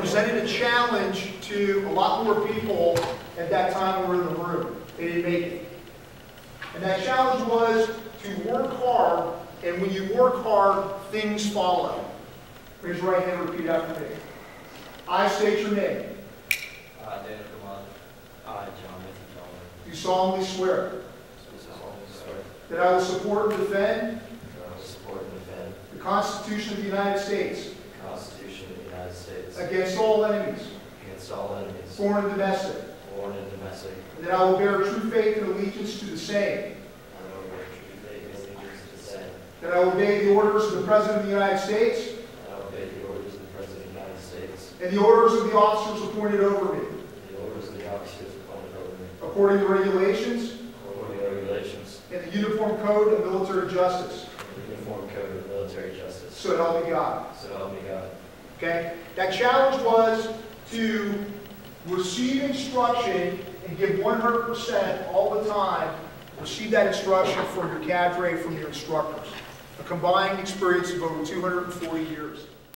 presented a challenge to a lot more people at that time who were in the room. They didn't make it. And that challenge was to work hard, and when you work hard, things follow. Raise your right hand and repeat after me. I state your name. I, Daniel Kamani. I, John Matthew Tallman. Do solemnly swear Do solemnly swear that I will support and defend that I will support and defend the Constitution of the United States the Constitution of the United States against all enemies, against all enemies, foreign and domestic, foreign and domestic, and that I will bear true faith and allegiance to the same, and I will bear true faith and allegiance to the same, that I will obey the orders of the President of the United States and I will obey the orders of the President of the United States and the orders of the officers appointed over me, and the orders of the officers appointed over me, according to regulations according to regulations and the Uniform Code of Military Justice. and the Uniform Code of Military Justice. So help me God. So help me God. Okay? That challenge was to receive instruction and give 100% all the time. Receive that instruction from your cadre, from your instructors. A combined experience of over 240 years.